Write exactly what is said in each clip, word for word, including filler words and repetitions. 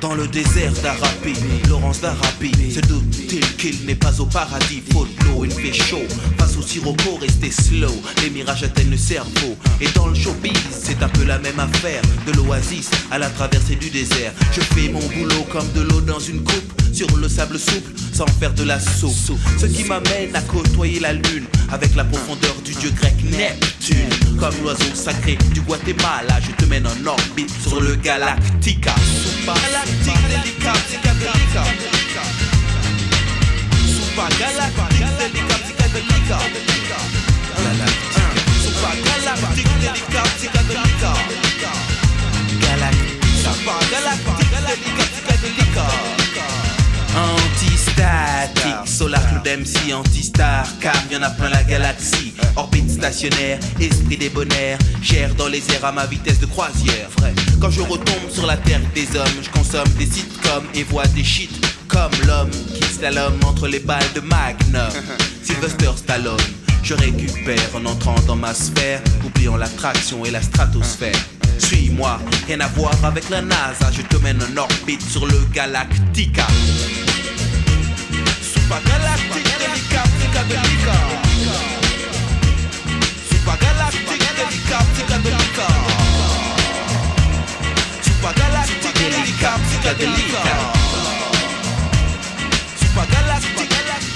Dans le désert d'Arabie, Laurence d'Arabie se doute-t-il qu'il n'est pas au paradis? Faute de l'eau, il fait chaud. Face au sirocco, restez slow. Les mirages atteignent le cerveau. Et dans le showbiz, c'est un peu la même affaire. De l'oasis à la traversée du désert. Je fais mon boulot comme de l'eau dans une coupe, sur le sable souple, sans faire de la soupe. Ce qui m'amène à côtoyer la lune, avec la profondeur du dieu grec Neptune. Comme l'oiseau sacré du Guatemala, je te mène en orbite sur le Galactica. Super galactique, délicat, psychédélica. Super galactique, délicat, psychédélica. Super galactique, délicat, psychédélica. Galactique, super galactique, délicat, psychédélica. Antistatique, Solar Club M C, Antistar, car y'en a plein la galaxie. Orbite stationnaire, esprit débonnaire, chair dans les airs à ma vitesse de croisière. Vrai, quand je retombe sur la terre des hommes, je consomme des sitcoms et vois des shit comme l'homme qui slalom entre les balles de Magnum. Sylvester Stallone, je récupère en entrant dans ma sphère, oubliant l'attraction et la stratosphère. Suis-moi, rien à voir avec la NASA, je te mène en orbite sur le Galactica. Super galactique, délicat, psychédélica. Super galactique, délicat, psychédélica. Super galactique, délicat, psychédélica. Super galactique,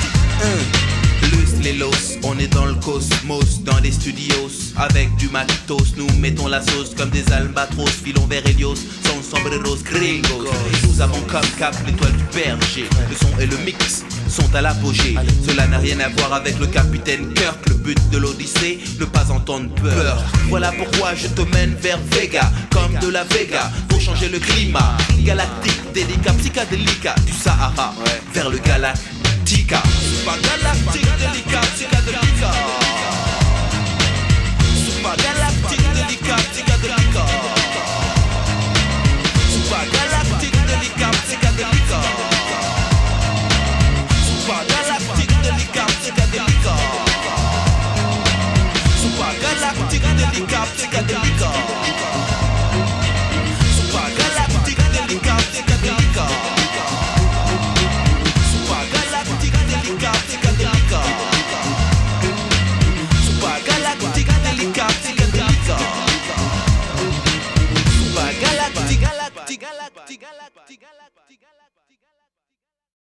les los, on est dans le cosmos, dans les studios, avec du matos, nous mettons la sauce comme des albatros, filons vers Helios, son sombreros gringos. Nous avons comme cap l'étoile du berger, le son et le mix sont à l'apogée. Cela n'a rien à voir avec le capitaine Kirk, le but de l'Odyssée, ne pas entendre peur. Voilà pourquoi je te mène vers Vega, comme de la Vega, pour changer le climat. Galactique, délicat, psychédélica, du Sahara vers le Galactica. Super galactique, délicat, psychédélica. Super galactique, délicat, psychédélica. Super galactique, délicat, psychédélica. Super galactique, délicat, psychédélica. Super galactique, délicat, psychédélica. Super galactique, délicat, psychédélica. Super galactique, délicat, psychédélica. Super galactique, galactique, galactique, galactique, galactique.